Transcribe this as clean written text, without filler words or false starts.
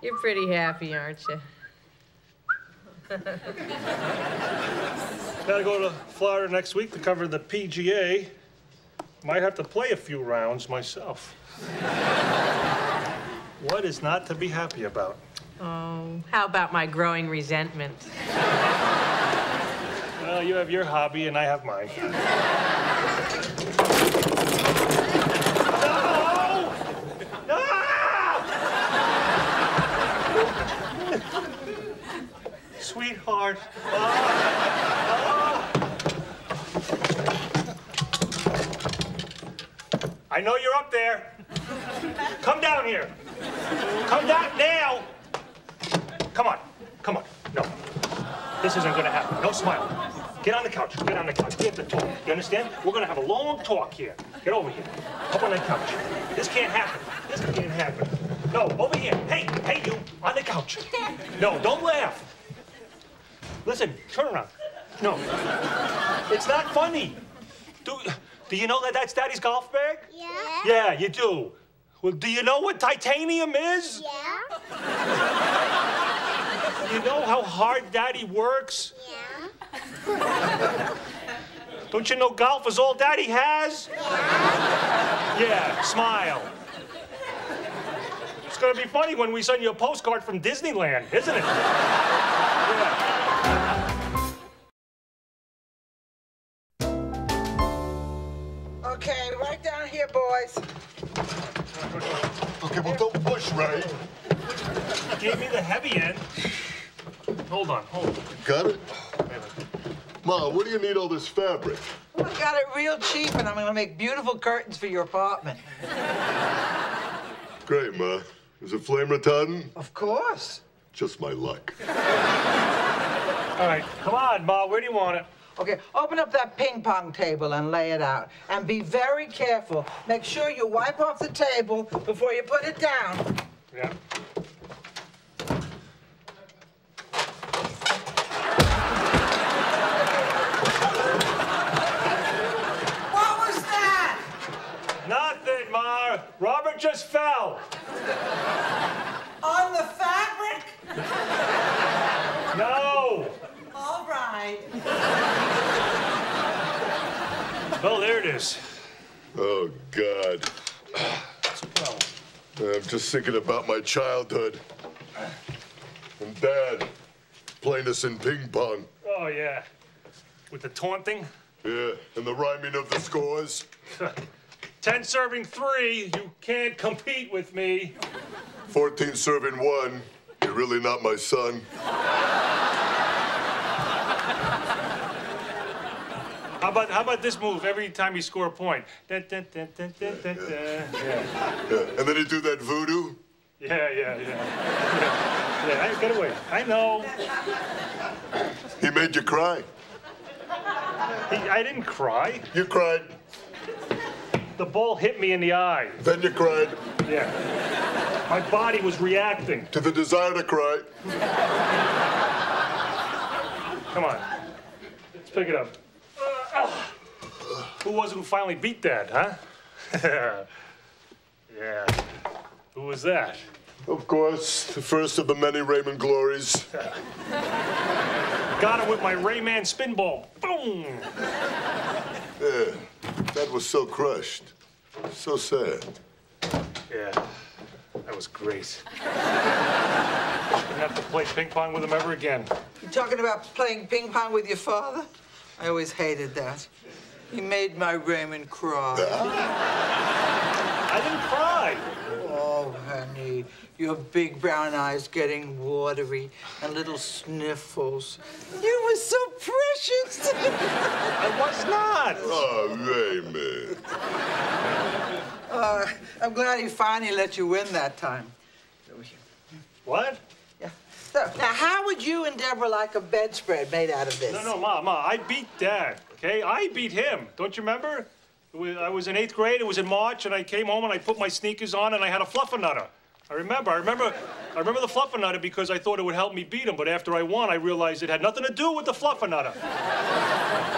You're pretty happy, aren't you? Gotta go to Florida next week to cover the PGA. Might have to play a few rounds myself. What is not to be happy about? Oh, how about my growing resentment? Well, you have your hobby and I have mine. No! No! Sweetheart. I know you're up there. Come down here. Come down now. Come on. Come on. No. This isn't gonna happen. No smile. Get on the couch. Get on the couch. We have to talk. You understand? We're gonna have a long talk here. Get over here. Up on that couch. This can't happen. This can't happen. No, over here. Hey, you, on the couch. No, don't laugh. Listen, turn around. No. It's not funny. Do you know that that's Daddy's golf bag? Yeah. Yeah, you do. Well, do you know what titanium is? Yeah. You know how hard Daddy works? Yeah. Don't you know golf is all Daddy has? Yeah. Yeah, smile. It's gonna be funny when we send you a postcard from Disneyland, isn't it? Yeah. Okay, right down here, boys. Okay, well, don't push, Ray. You gave me the heavy end. Hold on. Got it? Ma, what do you need all this fabric? Well, I got it real cheap, and I'm gonna make beautiful curtains for your apartment. Great, Ma. Is it flame retardant? Of course. Just my luck. All right, come on, Ma, where do you want it? Okay, open up that ping pong table and lay it out. And be very careful. Make sure you wipe off the table before you put it down. Yeah. What was that? Nothing, Ma. Robert just fell. On the fabric? No. All right. Well, there it is. Oh, God. I'm just thinking about my childhood. And Dad playing us in ping pong. Oh, yeah. With the taunting? Yeah, and the rhyming of the scores. 10 serving 3, you can't compete with me. 14 serving 1. You're really not my son. How about this move every time you score a point? Dun, dun, dun, dun, dun, dun, dun. Yeah. Yeah. And then you do that voodoo. Yeah. Yeah, get away. I know. He made you cry. I didn't cry. You cried. The ball hit me in the eye. Then you cried. Yeah. My body was reacting. To the desire to cry. Come on. Let's pick it up. Who was it who finally beat Dad, huh? Yeah. Who was that? Of course, the first of the many Raymond glories. Got him with my Rayman spin ball. Boom! Yeah, Dad was so crushed. So sad. Yeah, that was great. Didn't have to play ping pong with him ever again. You talking about playing ping pong with your father? I always hated that. He made my Raymond cry. I didn't cry. Oh, honey, your big brown eyes getting watery and little sniffles. You were so precious. I was not. Oh, Raymond. I'm glad he finally let you win that time. What? Yeah. So, now, how would you and Deborah like a bedspread made out of this? No, Ma, I beat Dad, okay? I beat him. Don't you remember? I was in 8th grade, it was in March, and I came home and I put my sneakers on and I had a fluffernutter. I remember the fluffernutter because I thought it would help me beat him, but after I won, I realized it had nothing to do with the fluffernutter.